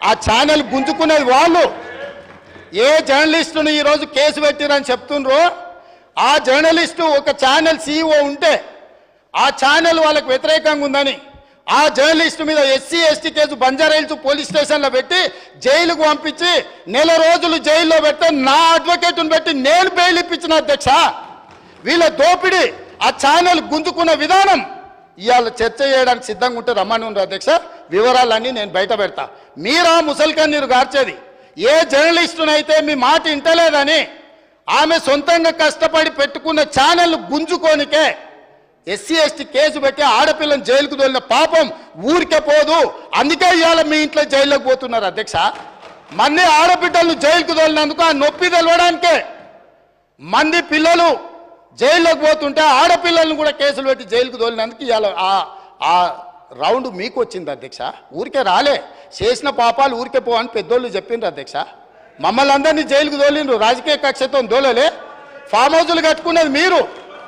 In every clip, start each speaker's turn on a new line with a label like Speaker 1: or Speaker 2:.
Speaker 1: ఆ ఛానల్ గుంజుకునేది వాళ్ళు. ఏ జర్నలిస్టును ఈరోజు కేసు పెట్టిరని చెప్తుండ్రో ఆ జర్నలిస్టు ఒక ఛానల్ CEO ఉంటే ఆ ఛానల్ వాళ్ళకు వ్యతిరేకంగా ఉందని ఆ జర్నలిస్టు మీద SC/ST కేసు బంజారాహిల్స్ పోలీస్ స్టేషన్లో పెట్టి జైలుకు పంపించి నెల రోజులు జైల్లో పెడితే నా అడ్వకేట్ను పెట్టి నేను బెయిల్ ఇప్పించిన అధ్యక్ష. వీళ్ళ దోపిడీ ఆ ఛానల్ గుంజుకున్న విధానం ఇవాళ చర్చ చేయడానికి సిద్ధంగా ఉంటే రమ్మని ఉన్నారు అధ్యక్ష. వివరాలన్నీ నేను బయట పెడతా. మీరా ముసల్కన్నీరు గార్చేది ఏ జర్నలిస్టునైతే మీ మాట ఇంటలేదని ఆమె సొంతంగా కష్టపడి పెట్టుకున్న ఛానల్ గుంజుకోనికే SC/ST కేసు పెట్టి ఆడపిల్లని జైలుకు తోలిన పాపం ఊరికే పోదు. అందుకే ఇవాళ మీ ఇంట్లో జైల్లోకి పోతున్నారు అధ్యక్ష. మంది ఆడబిడ్డలను జైలుకు తోలినందుకు ఆ నొప్పి తెలవడానికే మంది పిల్లలు జైల్లోకి పోతుంటే ఆడపిల్లలను కూడా కేసులు పెట్టి జైలుకు తోలినందుకు ఇవాళ ఆ రౌండ్ మీకు వచ్చింది అధ్యక్ష. ఊరికే రాలే, చేసిన పాపాలు ఊరికే పోవని పెద్దోళ్ళు చెప్పిండ్రు అధ్యక్ష. మమ్మల్ని అందరినీ జైలుకు తోలిండ్రు, రాజకీయ కక్షతో తోలలే. ఫామ్ హౌజులు కట్టుకున్నది మీరు,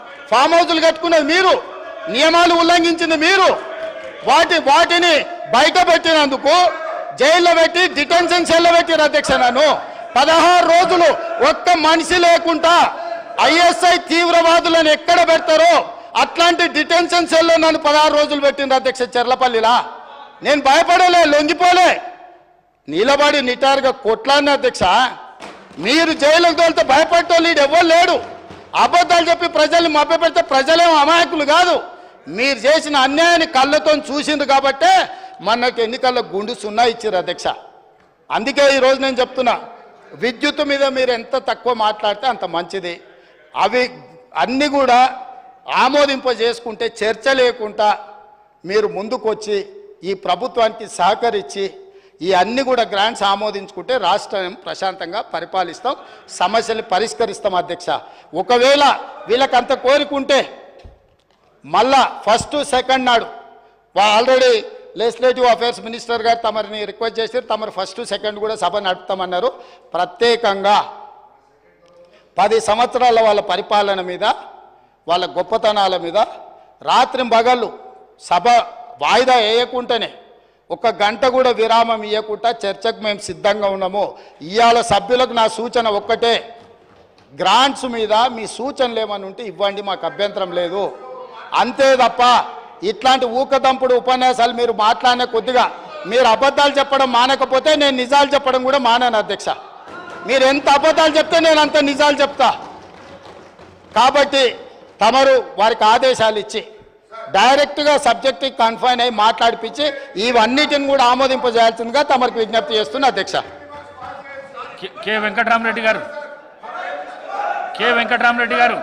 Speaker 1: నియమాలు ఉల్లంఘించింది మీరు. వాటిని బయట పెట్టినందుకు జైల్లో పెట్టి డిటెన్షన్ సెల్లో పెట్టిరు అధ్యక్ష. నన్ను 16 రోజులు ఒక్క మనిషి లేకుండా ISI తీవ్రవాదులను ఎక్కడ పెడతారో అట్లాంటి డిటెన్షన్ సెల్లో నన్ను 16 రోజులు పెట్టిండ్రు అధ్యక్ష చెర్లపల్లిలా. నేను భయపడలే, లొంగిపోలే, నిలబడి నిటారుగా కొట్లాడిన అధ్యక్ష. మీరు జైలుకు తోలితే భయపడటోళ్ళు ఎవరు లేడు. అబద్ధాలు చెప్పి ప్రజల్ని మభ్యపెడితే ప్రజలేమో అమాయకులు కాదు. మీరు చేసిన అన్యాయాన్ని కళ్ళతో చూసిండ్రు కాబట్టే మనకి ఎన్నికల్లో గుండు 0 ఇచ్చారు అధ్యక్ష. అందుకే ఈరోజు నేను చెప్తున్నా, విద్యుత్ మీద మీరు ఎంత తక్కువ మాట్లాడితే అంత మంచిది. అవి అన్నీ కూడా ఆమోదింపజేసుకుంటే చర్చ లేకుండా మీరు ముందుకొచ్చి ఈ ప్రభుత్వానికి సహకరించి ఈ అన్ని కూడా గ్రాంట్స్ ఆమోదించుకుంటే రాష్ట్రం ప్రశాంతంగా పరిపాలిస్తాం, సమస్యలు పరిష్కరిస్తాం అధ్యక్ష. ఒకవేళ వీళ్ళకి అంత కోరికుంటే మళ్ళా 1st, 2nd నాడు ఆల్రెడీ లెజిస్లేటివ్ అఫేర్స్ మినిస్టర్ గారు తమరిని రిక్వెస్ట్ చేశారు. తమరు 1st, 2nd కూడా సభ నడుపుతామన్నారు. ప్రత్యేకంగా 10 సంవత్సరాల వాళ్ళ పరిపాలన మీద, వాళ్ళ గొప్పతనాల మీద రాత్రింబగళ్ళు సభ వాయిదా వేయకుండానే 1 గంట కూడా విరామం ఇవ్వకుండా చర్చకు మేము సిద్ధంగా ఉన్నాము. ఇవాళ సభ్యులకు నా సూచన ఒక్కటే, గ్రాంట్స్ మీద మీ సూచనలు ఏమని ఉంటే ఇవ్వండి, మాకు అభ్యంతరం లేదు. అంతే తప్ప ఇట్లాంటి ఊకదంపుడు ఉపన్యాసాలు మీరు మాట్లాడిన కొద్దిగా మీరు అబద్ధాలు చెప్పడం మానకపోతే నేను నిజాలు చెప్పడం కూడా మానాను అధ్యక్ష. మీరు ఎంత అబద్ధాలు చెప్తే నేను అంత నిజాలు చెప్తా. కాబట్టి తమరు వారికి ఆదేశాలు ఇచ్చి డైరెక్ట్గా సబ్జెక్ట్కి కన్ఫైన్ అయ్యి మాట్లాడిపించి ఇవన్నిటిని కూడా ఆమోదింపజేయాల్సిందిగా తమరికి విజ్ఞప్తి చేస్తున్నా అధ్యక్ష.
Speaker 2: కె వెంకటరామరెడ్డి గారు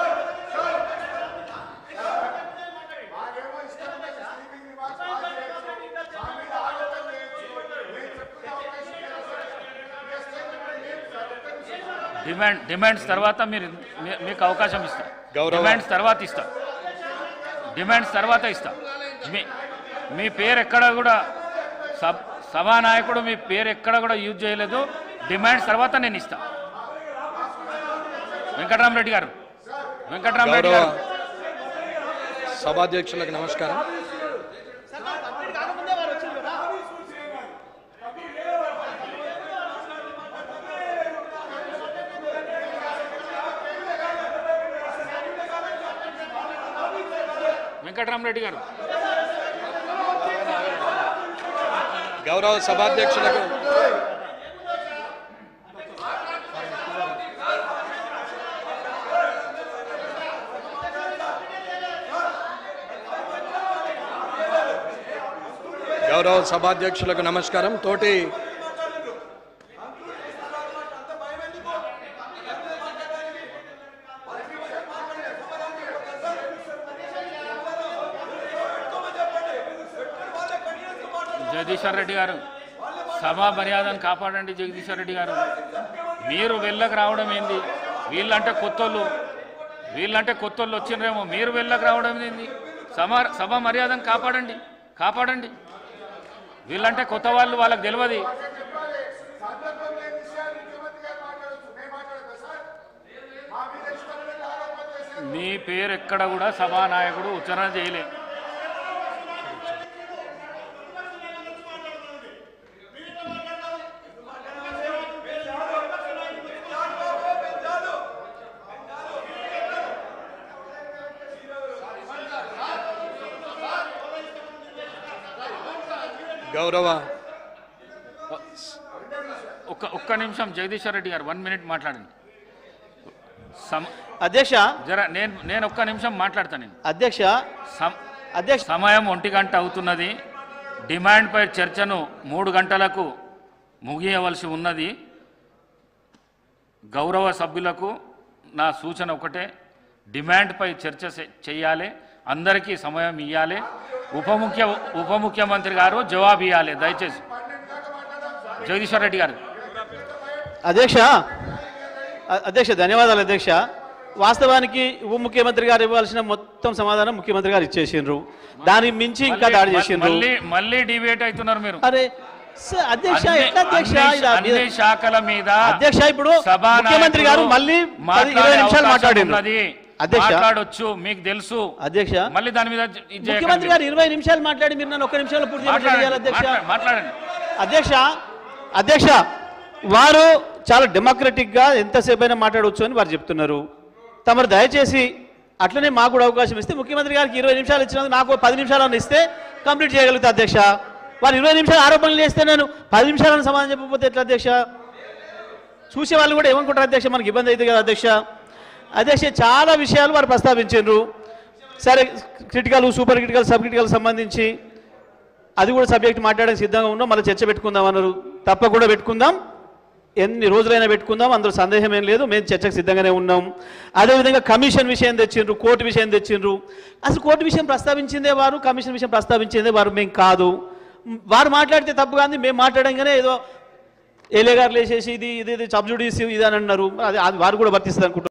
Speaker 2: డిమాండ్స్ తర్వాత మీకు అవకాశం ఇస్తా. డిమాండ్స్ తర్వాత ఇస్తా. మీ పేరు ఎక్కడ కూడా సభానాయకుడు మీ పేరు ఎక్కడ కూడా యూజ్ చేయలేదు. డిమాండ్స్ తర్వాత నేను ఇస్తా. వెంకటరామరెడ్డి గారు
Speaker 3: సభాధ్యక్షులకు నమస్కారం.
Speaker 2: వెంకటరామరెడ్డి గారు,
Speaker 3: గౌరవ సభాధ్యక్షులకు నమస్కారం. తోటి
Speaker 2: జగదీశ్వర్ రెడ్డి గారు, సభా మర్యాదను కాపాడండి. జగదీశ్వర్ రెడ్డి గారు, మీరు వెళ్ళకు రావడం ఏంది? వీళ్ళంటే కొత్తోళ్ళు వచ్చిండ్రేమో, మీరు వెళ్ళకు రావడం ఏంది? సభా మర్యాదను కాపాడండి. వీళ్ళంటే కొత్త వాళ్ళు, వాళ్ళకి తెలియదు. మీ పేరు ఎక్కడ కూడా సభానాయకుడు ఉచ్చారణ చేయలే.
Speaker 3: గౌరవ
Speaker 2: ఒక్క నిమిషం జగదీశ్వర్ రెడ్డి గారు 1 మినిట్ మాట్లాడండి.
Speaker 4: అధ్యక్ష
Speaker 2: జర నేను ఒక్క నిమిషం మాట్లాడతాను.
Speaker 4: అధ్యక్ష అధ్యక్ష
Speaker 2: సమయం 1 గంట అవుతున్నది. డిమాండ్పై చర్చను 3 గంటలకు ముగియవలసి ఉన్నది. గౌరవ సభ్యులకు నా సూచన ఒకటే, డిమాండ్పై చర్చ చేయాలి, అందరికీ సమయం ఇవ్వాలి. ఉప ముఖ్యమంత్రి గారు జవాబు ఇవ్వాలి దయచేసి. జగదీశ్వర్ రెడ్డి గారు.
Speaker 4: అధ్యక్ష ధన్యవాదాలు అధ్యక్ష. వాస్తవానికి ఉప ముఖ్యమంత్రి గారు ఇవ్వాల్సిన మొత్తం సమాధానం ముఖ్యమంత్రి గారు ఇచ్చేసిండ్రు. దానికి మించి ఇంకా దాడి చేసిండ్రు.
Speaker 2: మళ్ళీ డిబేట్ అవుతున్నారు మీరు.
Speaker 4: అరే అధ్యక్ష ఎట్లా అధ్యక్ష?
Speaker 2: అన్ని శాఖల మీద
Speaker 4: అధ్యక్ష ఇప్పుడు ముఖ్యమంత్రి గారు మళ్ళీ 20 నిమిషాలు మాట్లాడిండ్రు.
Speaker 2: మాట్లాడొచ్చు, మీకు తెలుసు
Speaker 4: అధ్యక్ష.
Speaker 2: మళ్ళీ దాని మీద
Speaker 4: ముఖ్యమంత్రి గారు 20 నిమిషాలు మాట్లాడి మీరు నన్ను 1 నిమిషంలో పూర్తి చేయాలి అధ్యక్ష.
Speaker 2: మాట్లాడండి
Speaker 4: అధ్యక్ష వారు చాలా డెమోక్రటిక్ గా ఎంతసేపు అయినా మాట్లాడవచ్చు అని వారు చెప్తున్నారు. తమరు దయచేసి అట్లనే మాకు కూడా అవకాశం ఇస్తే, ముఖ్యమంత్రి గారికి 20 నిమిషాలు ఇచ్చినందుకు నాకు 10 నిమిషాలను ఇస్తే కంప్లీట్ చేయగలుగుతా అధ్యక్ష. వారు 20 నిమిషాలు ఆరోపణలు చేస్తే నేను 10 నిమిషాలను సమాధానం చెప్పకపోతే ఎట్లా అధ్యక్ష? చూసే వాళ్ళు కూడా ఏమనుకుంటారు అధ్యక్ష, మనకి ఇబ్బంది అవుతుంది కదా అధ్యక్ష. అధ్యక్ష చాలా విషయాలు వారు ప్రస్తావించారు. సరే critical, super critical, sub critical సంబంధించి అది కూడా సబ్జెక్ట్ మాట్లాడడానికి సిద్ధంగా ఉన్నాం. మళ్ళీ చర్చ పెట్టుకుందాం అన్నారు. తప్పకుండా పెట్టుకుందాం, ఎన్ని రోజులైనా పెట్టుకుందాం, అందులో సందేహం ఏం లేదు. మేము చర్చకు సిద్ధంగానే ఉన్నాం. అదేవిధంగా కమిషన్ విషయం తెచ్చిండ్రు, కోర్టు విషయం తెచ్చిండ్రు. అసలు కోర్టు విషయం ప్రస్తావించిందే వారు, కమిషన్ విషయం ప్రస్తావించిందే వారు, మేము కాదు. వారు మాట్లాడితే తప్పు కానీ మేము మాట్లాడంగానే ఏదో ఏలే గారు లేచేసి ఇది ఇది సబ్జుడిస్ ఇది అని అన్నారు. అది వారు కూడా వర్తిస్తుంది అనుకుంటున్నారు.